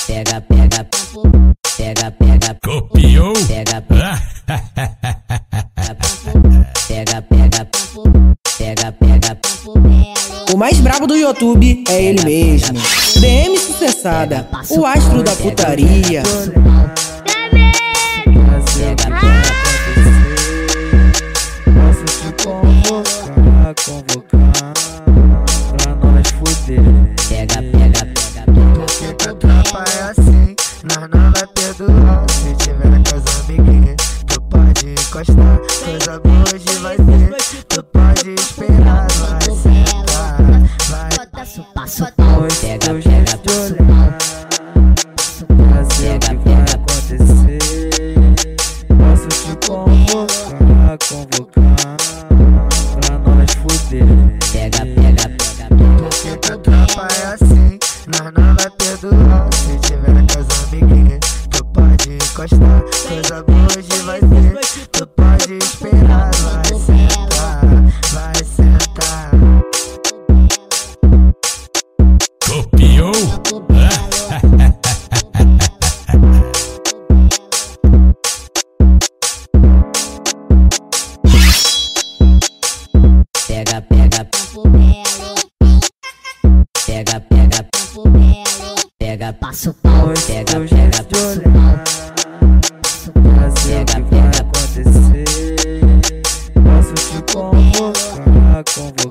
pega, pega, pega, pega, Copiou? pega, pega, pega, pega, pega. O mais brabo do YouTube é ele mesmo. DM sucessada, o astro da putaria. Posso te convocar pra nós fuder. Pega, pega, pega, Porque que a tropa é assim, nós não vai perdoar. Se tiver com as amiguinhas, tu pode encostar. Coisa boa hoje vai ser, tu pode esperar. Vai sentar, vai passo, passo, Pois pega, teu pega, jeito de olhar, fazer o que vai acontecer. Posso te convocar pra nós fuder. pega, pega, pega. Porque que a tropa é assim, nós não vai perdoar. Se tiver com as amiguinhas, tu pode encostar. Coisa boa hoje vai ser, tu pode esperar. Vai sentar, vai sentar. Copiou? Pega, pega, pega, pega, pega, passo, Pois pega, teu pega, jeito de olhar, fazer o que vai acontecer. Posso te convocar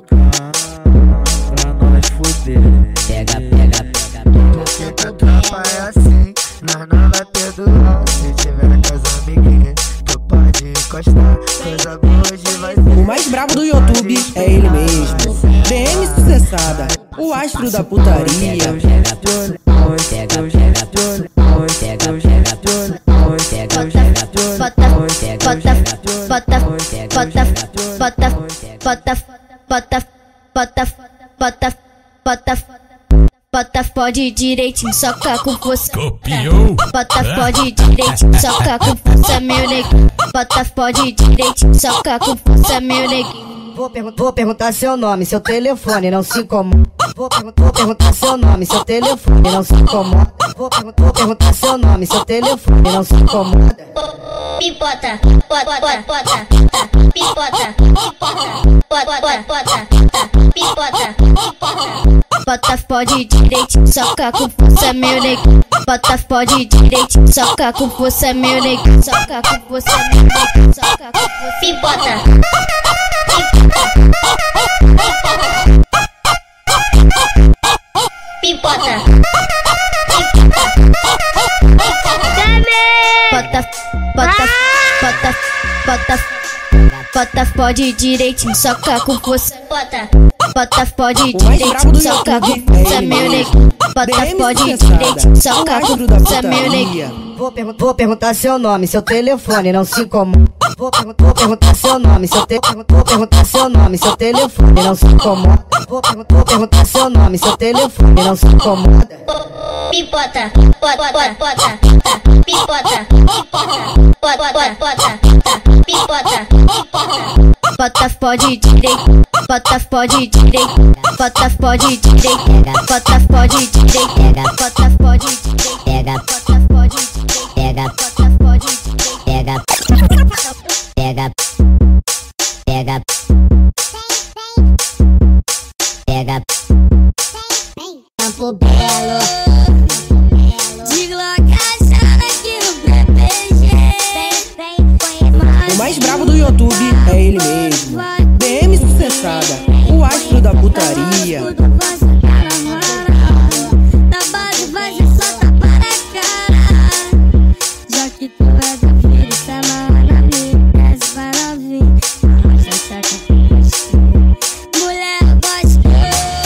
pra nós fuder. pega, pega, pega. Porque que a tropa é assim, nós não vai perdoar. Se tiver com as amiguinhas, tu pode encostar. Coisa boa hoje vai ser. O mais brabo do YouTube é ele mesmo. DM sucessada, o astro da putaria. Teu jeito de olhar, pois teu jeito de olhar, pois teu jeito de olhar, pois teu jeito de olhar, pois teu jeito de olhar, pois teu jeito de olhar. Bota pode direitinho, soca com força. Copiou? Bota pode direitinho, soca com força, meu neguinho. Bota pode direitinho, soca com força, meu neguinho. Vou perguntar seu nome, seu telefone, não se incomoda. Vou perguntar seu nome, seu telefone, não se incomoda. Vou perguntar seu nome, seu telefone, não se incomoda. Pipota, bota, bota, pipota, bota, bota, pipota. Bota pode direitinho, soca com força, meu neguinho. Bota pode direitinho, soca com força, meu neguinho. Soca com força, meu neguinho. Soca com força. Pipota. Pipota. Bota, bota, bota, bota. Bota pode direitinho, soca com força. Bota pode direitinho, soca com força, meu neguinho. Bota pode direitinho, soca com força, meu neguinho. Vou perguntar seu nome, seu telefone, não se incomoda. Vou perguntar seu nome, seu telefone, não se incomoda. Vou perguntar seu nome, seu telefone, não se incomoda. Pipota, bota, bota, pipota, bota, bota, pipota. Bota pode direito, bota pode direito, bota pode direito, bota pode direito, bota pode direito, pega, bota pode direito, pega, bota pode direito, pega, pega, pega, pega, Campo Belo. O mais brabo do YouTube é ele mesmo. DM sucessada, o astro da putaria. Da base vai ser só tapa na cara. Já que tu é da filha, isso é mala amiga. Desce vai novinha, arrasta a saca com gostou. Mulher gostou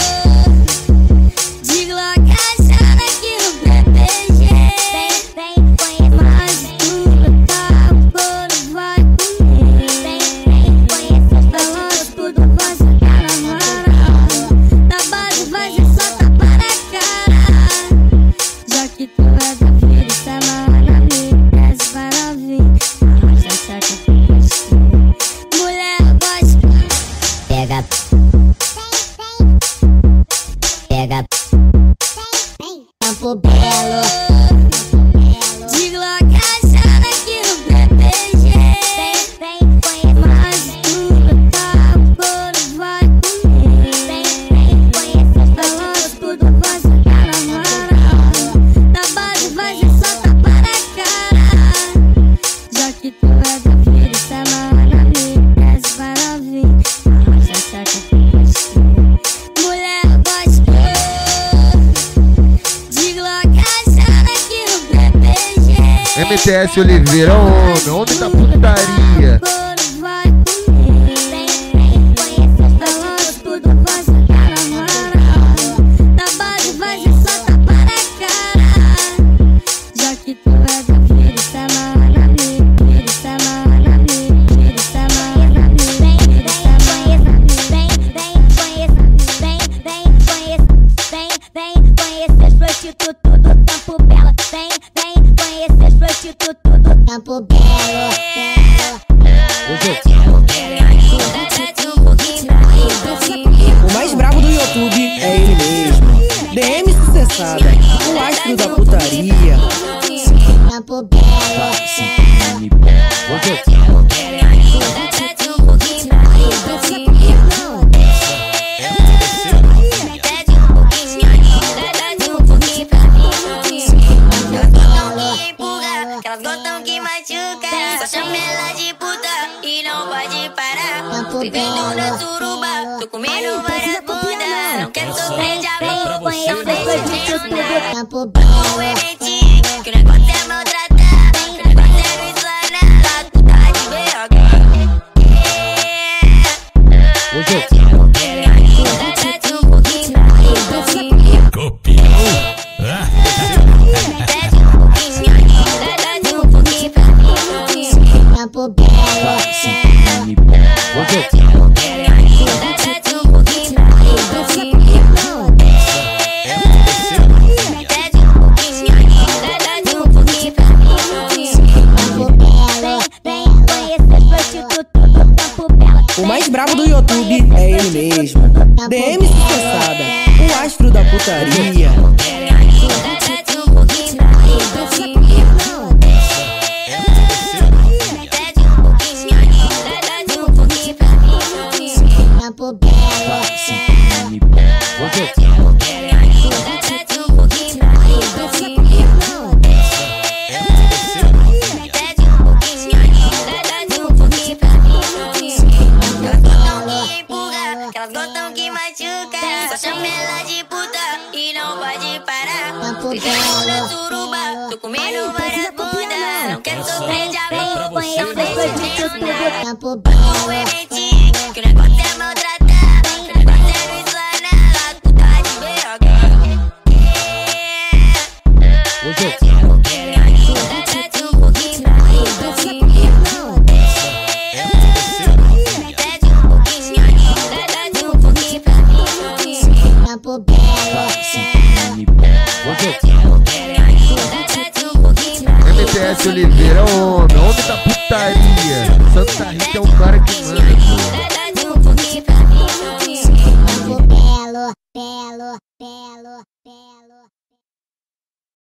de Glock achando que o PPG. Mas tu tá por vai comer. Falando tudo vai sacar na moral. Da base vai ser só tapa na cara. Já que tu é da filha, isso é mala amiga. Desce vai novinha, arrasta a saca com gostou. Mulher gostou. pega, pega, Campo Belo. MTS Oliveira, homem, homem da putaria. O mais brabo do YouTube é ele mesmo. DM sucessada, o astro da putaria. Elas gostam que machuca, só chama ela de puta e não pode parar. Vivendo na suruba, tô comendo várias bundas. Não quero sofrer de amor, conheço o eventinho, que o negócio é maltratar, que o negócio é no explanar, lá tu tá de BH. Copiou? O mais brabo do YouTube é ele mesmo. DM sucessada, o astro da putaria. Elas gostam que machuca, só chama ela de puta e não pode parar. Vivendo na suruba, tô comendo várias bundas. Não quero sofrer de amor, conheço o eventinho, que o negócio é maltratar, que o negócio é no explanar, lá tu tá de BH. MTS Oliveira, homem, homem da putaria. Santa Rita é o cara que manda.